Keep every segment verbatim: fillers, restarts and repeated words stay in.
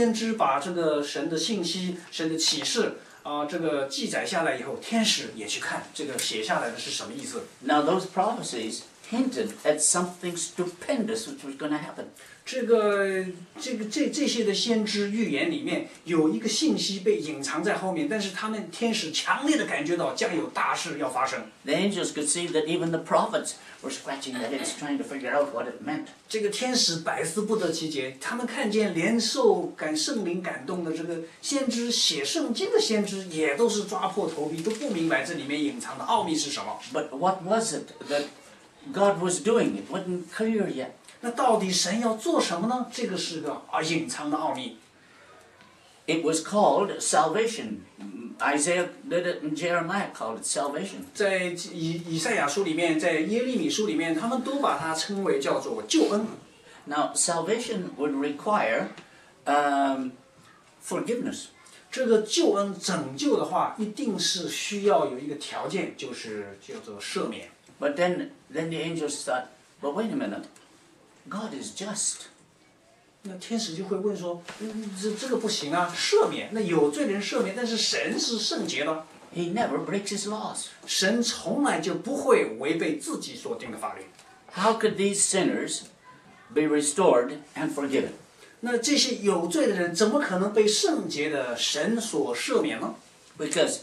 先知把这个神的信息、神的启示啊、呃，这个记载下来以后，天使也去看这个写下来的是什么意思。 Now those prophecies hinted at something stupendous which was going to happen. 这个这个这这些的先知预言里面有一个信息被隐藏在后面，但是他们天使强烈的感觉到将有大事要发生。 The angels could see that even the prophets were scratching their heads trying to figure out what it meant. 这个天使百思不得其解，他们看见连受感圣灵感动的这个先知写圣经的先知也都是抓破头皮，都不明白这里面隐藏的奥秘是什么。 But what was it that God was doing? It wasn't clear yet. 那到底神要做什么呢？这个是个啊隐藏的奥秘。 It was called salvation. Isaiah did it and Jeremiah called it salvation. 在以以赛亚书里面，在耶利米书里面，他们都把它称为叫做救恩。 Now, salvation would require um, forgiveness. 这个救恩拯救的话，一定是需要有一个条件，就是叫做赦免。 But then, then the angels thought, well, wait a minute. God is just. 那天使就会问说，嗯，这这个不行啊，赦免，那有罪人赦免，但是神是圣洁的， He never breaks his laws. 神从来就不会违背自己所定的法律。 How could these sinners be restored and forgiven? 那这些有罪的人怎么可能被圣洁的神所赦免呢？ Because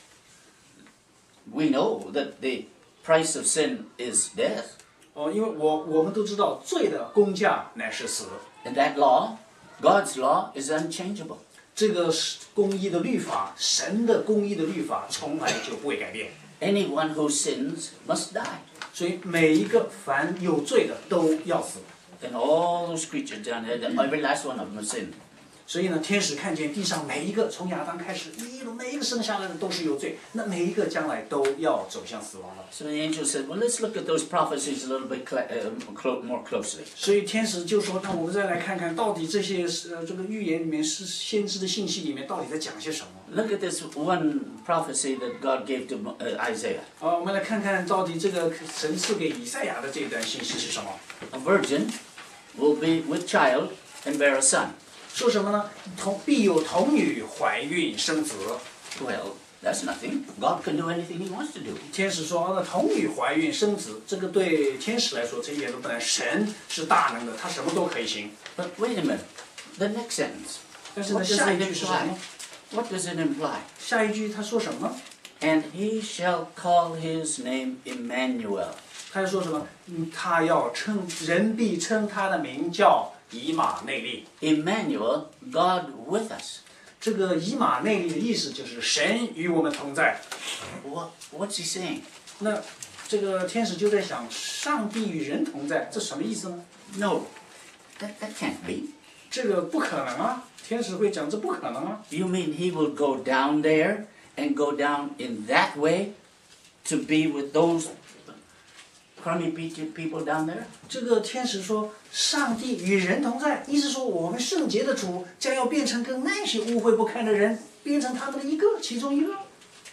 we know that the price of sin is death. 哦，因为我我们都知道罪的工价乃是死， And that law, God's law, is unchangeable. 这个是公义的律法，神的公义的律法从来就不会改变。 Anyone who sins must die. 所以每一个凡有罪的都要死。 And all those creatures down there, every last one of them has sinned. 所以呢，天使看见地上每一个从亚当开始，一路每一个生下来的都是有罪，那每一个将来都要走向死亡了。 So the angel said, well, let's look at those prophecies a little bit cl- uh, clo- more closely. 所以天使就说：“那我们再来看看，到底这些呃这个预言里面是先知的信息里面到底在讲些什么？” Look at this one prophecy that God gave to uh, Isaiah. 好，我们来看看到底这个神赐给以赛亚的这一段信息是什么。 A virgin will be with child and bear a son. 说什么呢？童必有童女怀孕生子。 Well, that's nothing. God can do anything he wants to do. 天使说：“哦那童女怀孕生子，这个对天使来说这一点都不难。神是大能的，他什么都可以行。 But wait a minute. The next sentence. 但是呢， What does 下 it 一句是什么 imply? 呢？ What does it imply? 下一句他说什么呢？ And he shall call his name Emmanuel. 他说什么？嗯，他要称人必称他的名叫以马内利。 Emmanuel, God with us. 这个以马内利的意思就是神与我们同在。 What, what's he saying? 那这个天使就在想，上帝与人同在，这什么意思呢？ No, that, that can't be. 这个不可能啊！天使会讲这不可能啊！ You mean he will go down there and go down in that way to be with those crummy people down there? 这个天使说，上帝与人同在，意思说我们圣洁的主将要变成跟那些污秽不堪的人变成他们的一个，其中一个。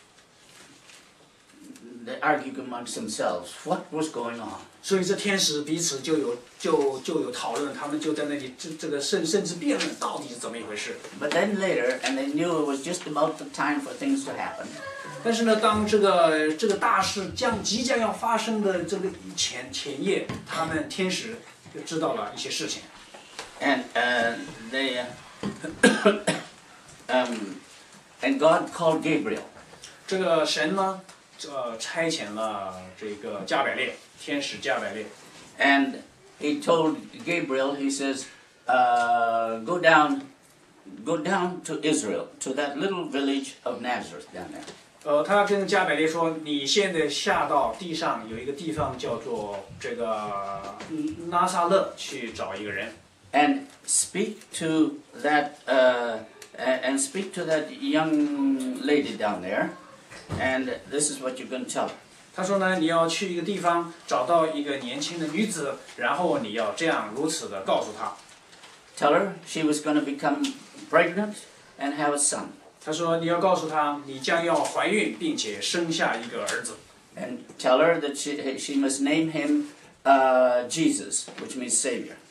They argue amongst themselves. What was going on? 所以这天使彼此就有就就有讨论，他们就在那里这这个甚甚至辩论到底是怎么一回事。 But then later, and they knew it was just about the time for things to happen. 但是呢，当这个这个大事将即将要发生的这个前前夜，他们天使就知道了一些事情。 And uh, they, uh, um, and God called Gabriel. 这个神呢，呃，差遣了这个加百列天使加百列， And he told Gabriel, he says, uh, go down, go down to Israel, to that little village of Nazareth down there. 呃，他跟加百列说，你现在下到地上有一个地方叫做这个嗯拿撒勒去找一个人， And speak to that, uh, and speak to that young lady down there, and this is what you're going to tell her. 他说呢，你要去一个地方找到一个年轻的女子，然后你要这样如此的告诉她。 Tell her she was going to become pregnant and have a son. 他说你要告诉她，你将要怀孕，并且生下一个儿子。 And tell her that she, she must name him uh, Jesus, which means Savior.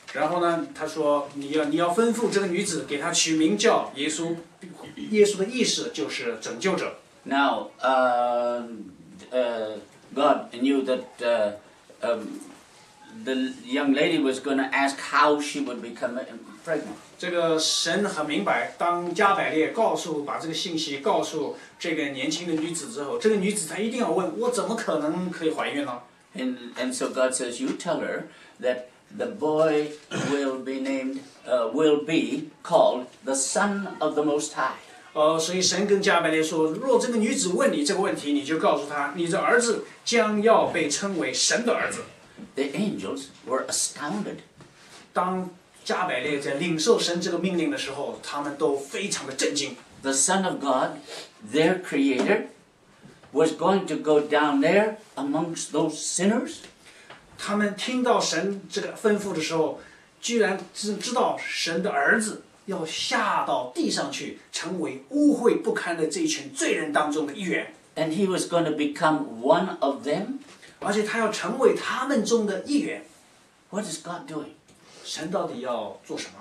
然后呢，他说你要你要吩咐这个女子给她取名叫耶稣，耶稣的意思就是拯救者。 Now, uh, uh, God knew that uh, um, the young lady was going to ask how she would become pregnant. 这个神很明白，当加百列告诉把这个信息告诉这个年轻的女子之后，这个女子她一定要问：我怎么可能可以怀孕呢？ And, and so God says, you tell her that the boy will be named, uh, will be called the Son of the Most High. 呃，所以神跟加百列说：若这个女子问你这个问题，你就告诉她，你的儿子将要被称为神的儿子。 The angels were astounded. 当加百列在领受神这个命令的时候，他们都非常的震惊。 The Son of God, their Creator, was going to go down there amongst those sinners? 他们听到神这个吩咐的时候，居然知知道神的儿子要下到地上去，成为污秽不堪的这一群罪人当中的一员， And he was going to become one of them? 而且他要成为他们中的一员。 What is God doing? 神到底要做什么？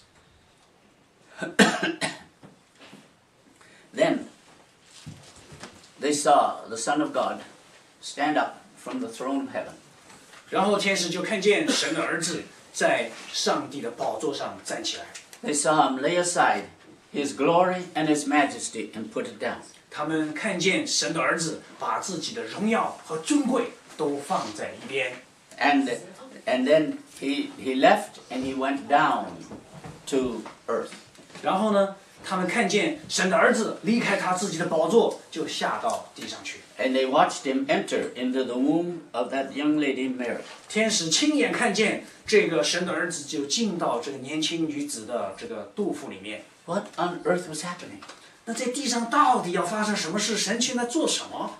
Then they saw the Son of God stand up from the throne of heaven. 然后天使就看见神的儿子在上帝的宝座上站起来， They saw him lay aside his glory and his majesty and put it down. 他们看见神的儿子把自己的荣耀和尊贵都放在一边。 And, and then he, he left and he went down to earth. 然后呢，他们看见神的儿子离开他自己的宝座，就下到地上去。 And they watched him enter into the womb of that young lady Mary. 天使亲眼看见这个神的儿子就进到这个年轻女子的这个肚腹里面。 What on earth was happening? 那在地上到底要发生什么事？神去那做什么？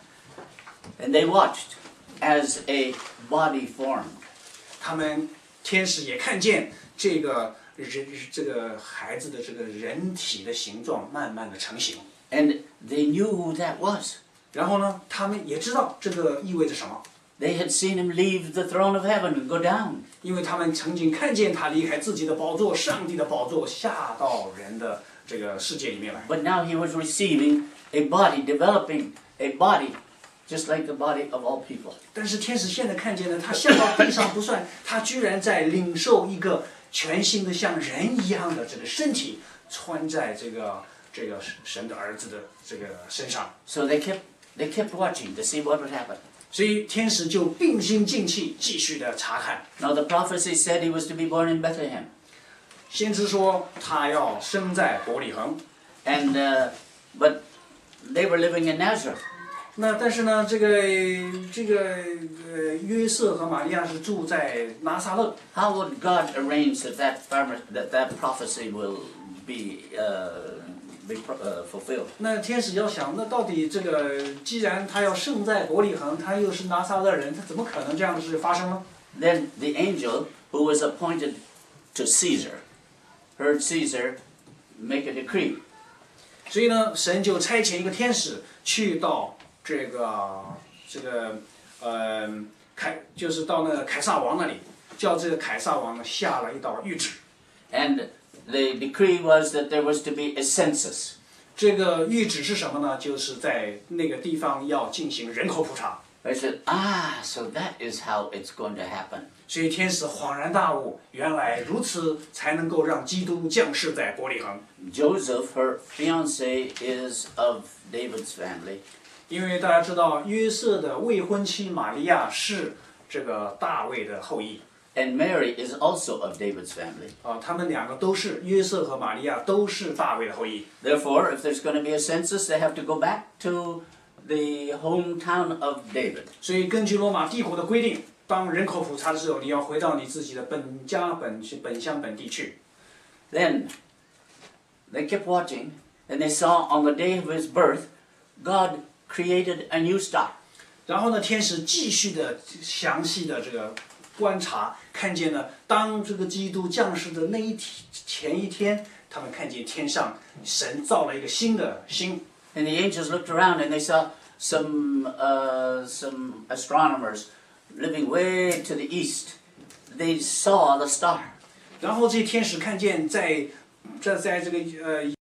And they watched as a body formed. 他们天使也看见这个人这个孩子的这个人体的形状慢慢的成型。 And they knew who that was. 然后呢，他们也知道这个意味着什么， They had seen him leave the throne of heaven and go down. 因为他们曾经看见他离开自己的宝座，上帝的宝座，下到人的这个世界里面来。 But now he was receiving a body, developing a body, just like the body of all people. 但是天使现在看见呢，他下到地上不算，他居然在领受一个全新的像人一样的这个身体，穿在这个这个神的儿子的这个身上。 So they kept, they kept watching to see what would happen. 所以天使就并心静气，继续的查看。 Now the prophecy said he was to be born in Bethlehem. 先知说他要生在伯利恒， And, uh, but they were living in Nazareth. 那但是呢，这个这个呃约瑟和玛利亚是住在拿撒勒。 How would God arrange that that, farmer, that, that prophecy will be, uh, be uh, fulfilled? 那天使要想，那到底这个既然他要生在伯利恒，他又是拿撒勒人，他怎么可能这样的事发生呢？ Then the angel who was appointed to Caesar heard Caesar make a decree. 所以呢，神就差遣一个天使去到这个这个呃凯，就是到那个凯撒王那里，叫这个凯撒王呢下了一道谕旨。 And the decree was that there was to be a census. 这个谕旨是什么呢？就是在那个地方要进行人口普查。 I said, ah, so that is how it's going to happen. 所以天使恍然大悟，原来如此才能够让基督降世在伯利恒。 Joseph, her fiance, is of David's family. 因为大家知道，约瑟的未婚妻玛利亚是这个大卫的后裔。 And Mary is also of David's family. 啊，他们两个都是约瑟和玛利亚都是大卫的后裔。 Therefore, if there's going to be a census, they have to go back to the hometown of David. 所以根据罗马帝国的规定，当人口普查的时候，你要回到你自己的本家本本乡本地去。 Then they kept watching, and they saw on the day of his birth, God created a new star. 然后呢，天使继续的详细的这个观察，看见呢，当这个基督降世的那一天前一天，他们看见天上神造了一个新的星。 And the angels looked around and they saw some, uh, some astronomers living way to the east. They saw the star. 然后这些天使看见在在在这个呃